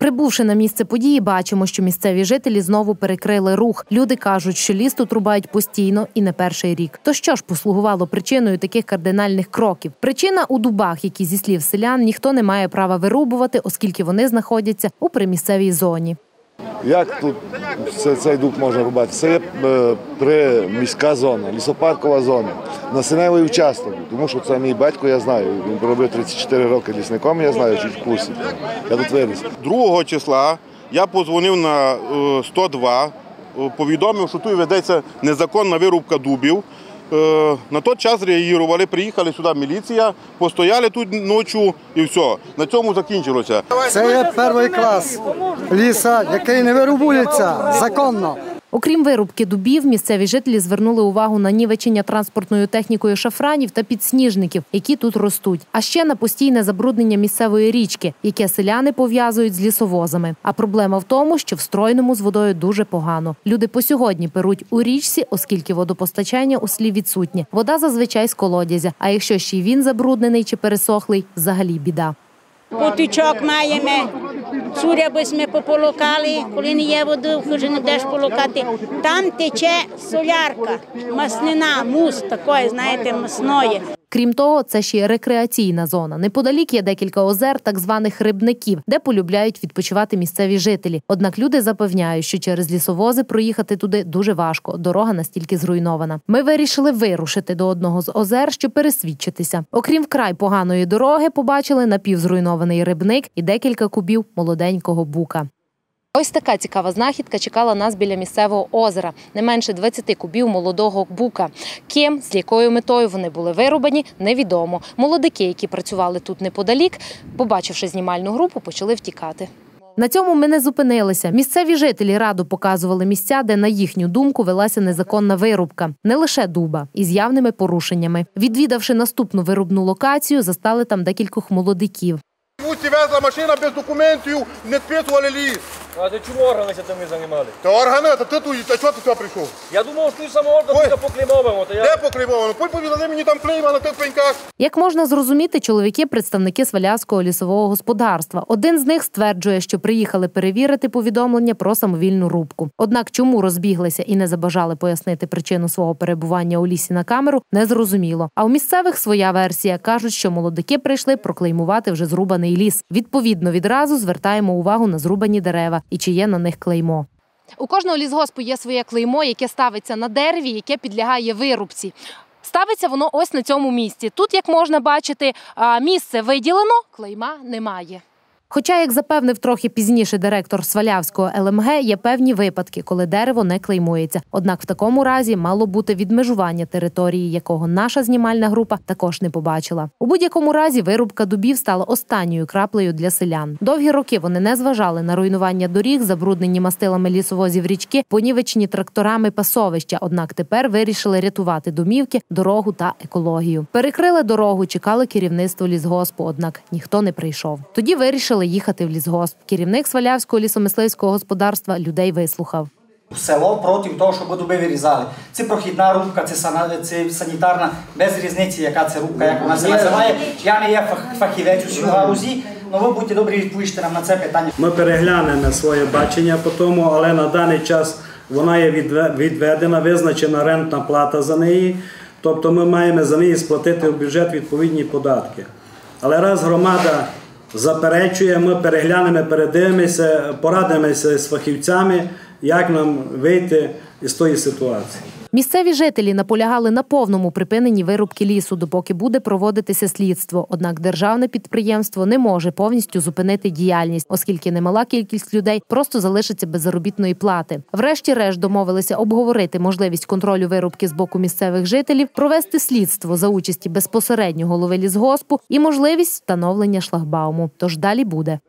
Прибувши на місце події, бачимо, що місцеві жителі знову перекрили рух. Люди кажуть, що ліс тут рубають постійно і не перший рік. То що ж послугувало причиною таких кардинальних кроків? Причина у дубах, які, зі слів селян, ніхто не має права вирубувати, оскільки вони знаходяться у примісцевій зоні. Як тут цей дуб можна рубати? Це є приміська зона, лісопаркова зона, насінневий участок, тому що це мій батько, я знаю, він проробив 34 роки лісником, я знаю, чуть в курсі. Я тут виріс. 2 числа я подзвонив на 102, повідомив, що тут ведеться незаконна вирубка дубів. На той час реагували, приїхали сюди міліція, постояли тут ночі і все. На цьому закінчилося. Це є перший клас ліса, який не вирубується законно. Окрім вирубки дубів, місцеві жителі звернули увагу на нівечення транспортною технікою шафранів та підсніжників, які тут ростуть. А ще на постійне забруднення місцевої річки, яке селяни пов'язують з лісовозами. А проблема в тому, що в Стройному з водою дуже погано. Люди по сьогодні перуть у річці, оскільки водопостачання у селі відсутнє. Вода зазвичай з колодязя, а якщо ще й він забруднений чи пересохлий, взагалі біда. Потічок маємо, цуря би ми пополокали, коли не є води, вже не будеш полокати. Там тече солярка, маснина, мус такої, знаєте, масної. Крім того, це ще й рекреаційна зона. Неподалік є декілька озер, так званих рибників, де полюбляють відпочивати місцеві жителі. Однак люди запевняють, що через лісовози проїхати туди дуже важко, дорога настільки зруйнована. Ми вирішили вирушити до одного з озер, щоб пересвідчитися. Окрім вкрай поганої дороги, побачили напівзруйнований рибник і декілька кубів молоденького бука. Ось така цікава знахідка чекала нас біля місцевого озера. Не менше 20 кубів молодого бука. Ким, з якою метою вони були вирубані, невідомо. Молодики, які працювали тут неподалік, побачивши знімальну групу, почали втікати. На цьому ми не зупинилися. Місцеві жителі радо показували місця, де, на їхню думку, велася незаконна вирубка. Не лише дуба, із явними порушеннями. Відвідавши наступну вирубну локацію, застали там декількох молодиків. Везла машина без документів, не підписували ліс. А ти чому органи там не займали? Та органи, та ти тут, а чого ти сюди прийшов? Я думав, що ти самоордон тільки поклеймовано. Де поклеймовано? Пой повідали мені там клейма на тих пеньках. Як можна зрозуміти, чоловіки – представники Свалявського лісового господарства. Один з них стверджує, що приїхали перевірити повідомлення про самовільну рубку. Однак чому розбіглися і не забажали пояснити причину свого перебування у лісі на камеру – незрозуміло. А у місцевих своя версія. Кажуть, що молодики прийшли проклеймувати вже зрубаний ліс. Відповідно, відразу звертаємо увагу на зрубані дерева і чи є на них клеймо. У кожного лісгоспу є своє клеймо, яке ставиться на дереві, яке підлягає вирубці. Ставиться воно ось на цьому місці. Тут, як можна бачити, місце виділено, клейма немає. Хоча, як запевнив трохи пізніше директор Свалявського ЛМГ, є певні випадки, коли дерево не клеймується. Однак в такому разі мало бути відмежування території, якого наша знімальна група також не побачила. У будь-якому разі вирубка дубів стала останньою краплею для селян. Довгі роки вони не зважали на руйнування доріг, забруднені мастилами лісовозів річки, понівечені тракторами пасовища. Однак тепер вирішили рятувати домівки, дорогу та екологію. Перекрили дорогу, чекали керівництво лісгоспу, однак ніхто не прийшов. Тоді вирішили їхати в лісгосп. Керівник Свалявського лісомисливського господарства людей вислухав. Село проти того, щоб дуби вирізали. Це прохідна рубка, це санітарна, без різниці, яка це рубка, як вона се називає. Я не є фахівець у цій галузі, але ви будьте добрі, відповісти нам на це питання. Ми переглянемо своє бачення по тому, але на даний час вона є відведена, визначена рентна плата за неї. Тобто ми маємо за неї сплатити в бюджет відповідні податки. Але раз громада заперечує, ми переглянемо, передивимося, порадимося з фахівцями, як нам вийти із тої ситуації. Місцеві жителі наполягали на повному припиненні вирубки лісу, допоки буде проводитися слідство. Однак державне підприємство не може повністю зупинити діяльність, оскільки немала кількість людей просто залишиться без заробітної плати. Врешті-решт домовилися обговорити можливість контролю вирубки з боку місцевих жителів, провести слідство за участі безпосередньо голови лісгоспу і можливість встановлення шлагбауму. Тож далі буде.